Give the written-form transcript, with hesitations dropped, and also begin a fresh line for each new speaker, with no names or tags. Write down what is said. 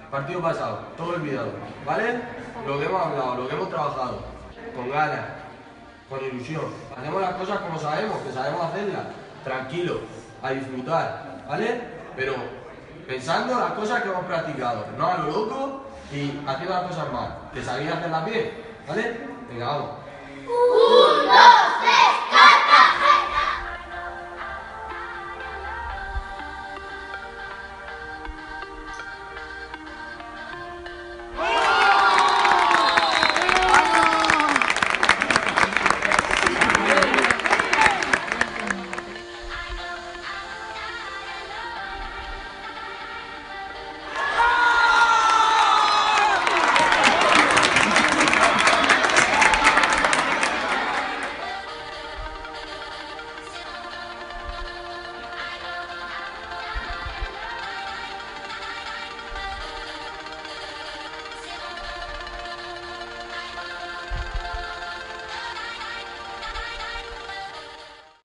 partido pasado, todo olvidado, ¿vale? Lo que hemos hablado, lo que hemos trabajado, con ganas, con ilusión. Hacemos las cosas como sabemos, que sabemos hacerlas, tranquilos, a disfrutar, ¿vale? Pero pensando las cosas que hemos practicado, no a lo loco y haciendo las cosas mal, que sabéis hacerlas bien, ¿vale? Venga, vamos.
1, 2.